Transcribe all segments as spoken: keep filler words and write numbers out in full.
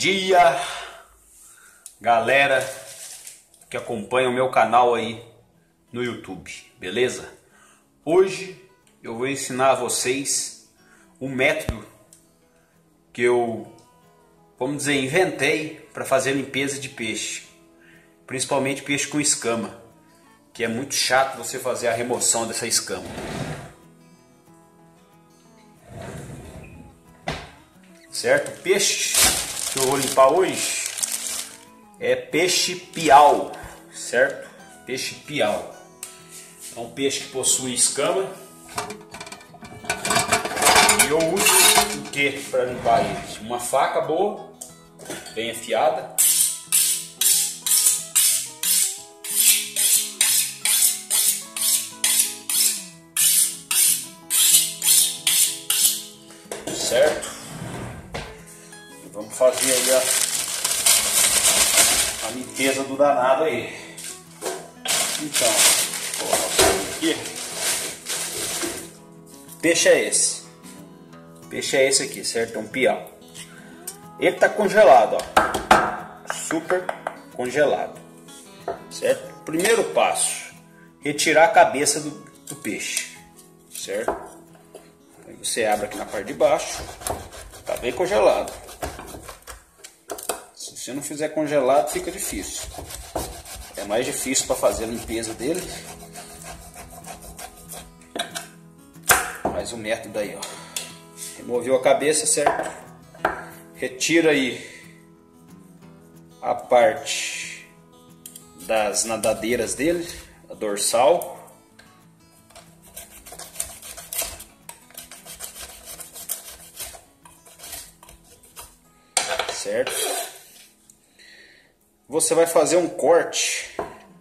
dia, galera que acompanha o meu canal aí no YouTube, beleza? Hoje eu vou ensinar a vocês um método que eu, vamos dizer, inventei para fazer limpeza de peixe, principalmente peixe com escama, que é muito chato você fazer a remoção dessa escama. Certo? O peixe que eu vou limpar hoje é peixe piau, certo? Peixe piau é um peixe que possui escama e eu uso o que para limpar ele? Uma faca boa, bem afiada, certo? Vamos fazer aí a, a limpeza do danado aí. Então, vou colocar aqui. Peixe é esse. Peixe é esse aqui, certo? É um piau. Ele tá congelado, ó. Super congelado. Certo? Primeiro passo: retirar a cabeça do, do peixe. Certo? Aí você abre aqui na parte de baixo. Tá bem congelado. Se você não fizer congelado, fica difícil. É mais difícil para fazer a limpeza dele. Mas o método aí, ó. Removeu a cabeça, certo? Retira aí a parte das nadadeiras dele, a dorsal. Certo? Você vai fazer um corte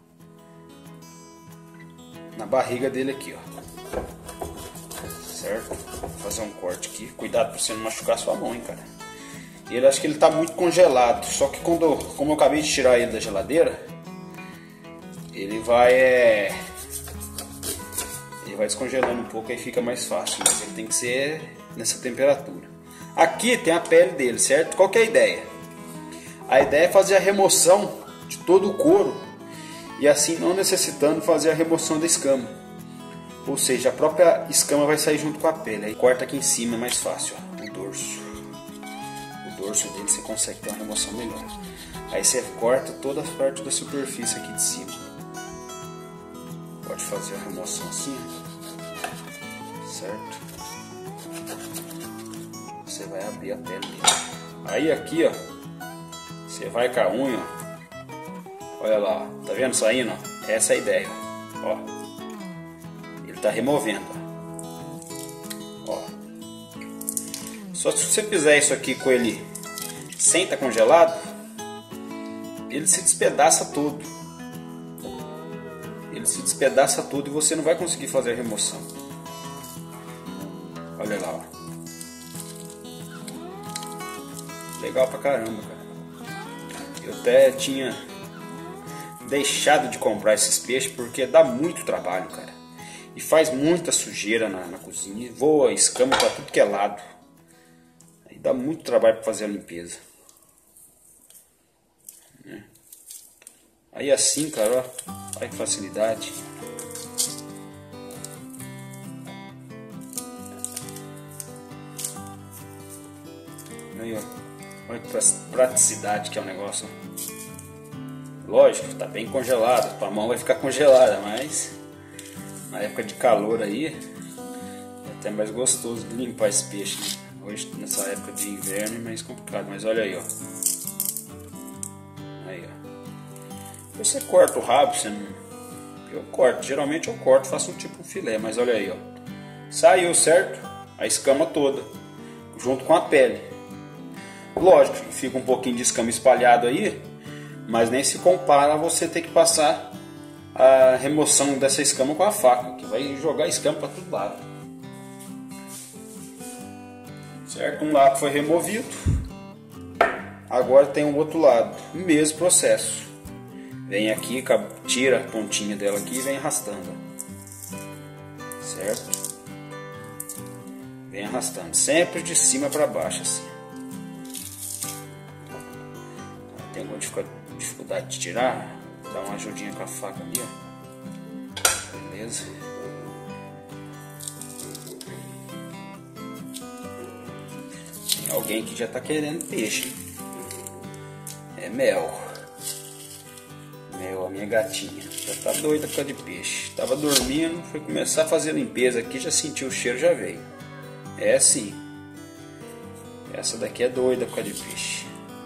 na barriga dele aqui, ó. Certo? Vou fazer um corte aqui. Cuidado para você não machucar sua mão, hein, cara. Ele, acho que ele tá muito congelado. Só que quando, como eu acabei de tirar ele da geladeira, ele vai é, ele vai descongelando um pouco, aí fica mais fácil. Mas ele tem que ser nessa temperatura. Aqui tem a pele dele, certo? Qual que é a ideia? A ideia é fazer a remoção de todo o couro e assim não necessitando fazer a remoção da escama. Ou seja, a própria escama vai sair junto com a pele. Aí corta aqui em cima, é mais fácil, ó, o dorso. O dorso dele você consegue ter uma remoção melhor. Aí você corta toda a parte da superfície aqui de cima. Pode fazer a remoção assim, certo? Você vai abrir a pele dele. Aí aqui, ó, você vai com a unha, ó. Olha lá, ó. Tá vendo saindo? Essa é a ideia, ó. Ele tá removendo, ó. Ó. Só se você fizer isso aqui com ele sem estar congelado, ele se despedaça todo. Ele se despedaça todo e você não vai conseguir fazer a remoção. Olha lá, ó. Legal pra caramba, cara. Eu até tinha deixado de comprar esses peixes porque dá muito trabalho, cara. E faz muita sujeira na, na cozinha. Voa escama pra tudo que é lado. Aí dá muito trabalho pra fazer a limpeza. Aí assim, cara, ó. Olha que facilidade. Aí, ó. Olha que praticidade que é o negócio. Lógico, tá bem congelado. Tua mão vai ficar congelada, mas na época de calor aí é até mais gostoso de limpar esse peixe, né? Hoje, nessa época de inverno, é mais complicado. Mas olha aí, ó. Aí, ó. Você corta o rabo, você não... Eu corto, geralmente eu corto, faço um tipo um filé. Mas olha aí, ó. Saiu, certo? A escama toda, junto com a pele. Lógico que fica um pouquinho de escama espalhado aí, mas nem se compara a você ter que passar a remoção dessa escama com a faca, que vai jogar escama para todo lado. Certo? Um lado foi removido, agora tem o outro lado, o mesmo processo. Vem aqui, tira a pontinha dela aqui e vem arrastando. Certo? Vem arrastando, sempre de cima para baixo assim. dificuldade de tirar, dá uma ajudinha com a faca ali, ó. Beleza? Tem alguém que já tá querendo peixe. É Mel. Mel, a minha gatinha. Já tá doida por causa de peixe. Tava dormindo, foi começar a fazer a limpeza aqui, já sentiu o cheiro, já veio. É sim. Essa daqui é doida por causa de peixe.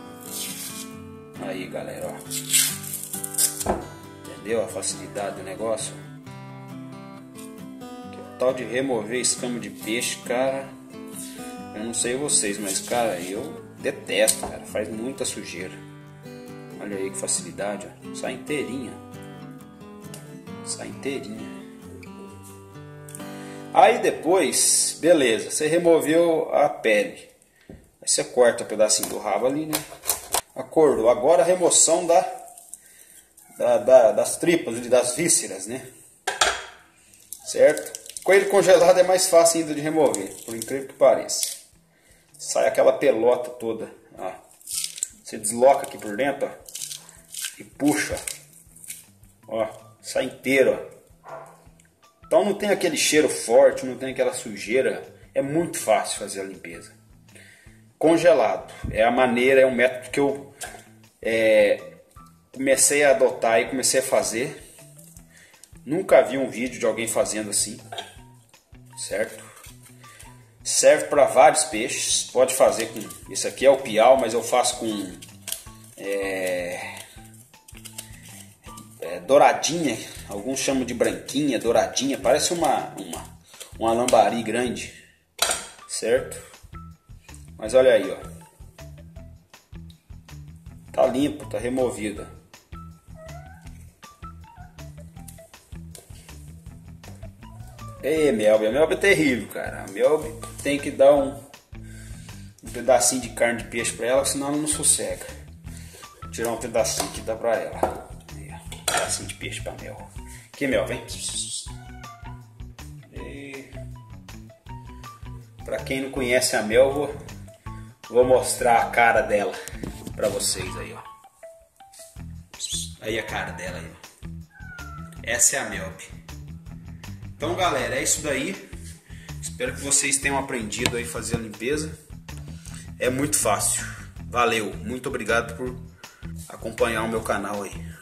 Aí, galera, ó. Entendeu a facilidade do negócio? Que tal de remover escama de peixe, cara? Eu não sei vocês, mas, cara, eu detesto, cara. Faz muita sujeira. Olha aí que facilidade, ó. Sai inteirinha. Sai inteirinha. Aí depois, beleza, você removeu a pele. Aí você corta um pedacinho do rabo ali, né? Acordou. Agora a remoção da, da, da, das tripas, das vísceras, né? Certo? Com ele congelado é mais fácil ainda de remover, por incrível que pareça. Sai aquela pelota toda, ó. Você desloca aqui por dentro, ó, e puxa, ó, sai inteiro, ó. Então não tem aquele cheiro forte, não tem aquela sujeira. É muito fácil fazer a limpeza. Congelado é a maneira, é um método que eu é, comecei a adotar e comecei a fazer. Nunca vi um vídeo de alguém fazendo assim, certo? Serve para vários peixes. Pode fazer com, esse aqui é o piau, mas eu faço com é, é, douradinha. Alguns chamam de branquinha, douradinha. Parece uma, uma, uma lambari grande, certo? Mas olha aí, ó. Tá limpo, tá removida. Ei, Melby, a Melby é terrível, cara. A Melby tem que dar um, um pedacinho de carne de peixe pra ela, senão ela não sossega. Vou tirar um pedacinho que dá pra ela. Aí, ó, um pedacinho de peixe pra Mel. Aqui, Mel, vem. E... Pra quem não conhece a Mel, vou, vou mostrar a cara dela pra vocês aí, ó. Aí a cara dela aí, ó. Essa é a Melby. Então, galera, é isso daí. Espero que vocês tenham aprendido aí a fazer a limpeza. É muito fácil. Valeu, muito obrigado por acompanhar o meu canal aí.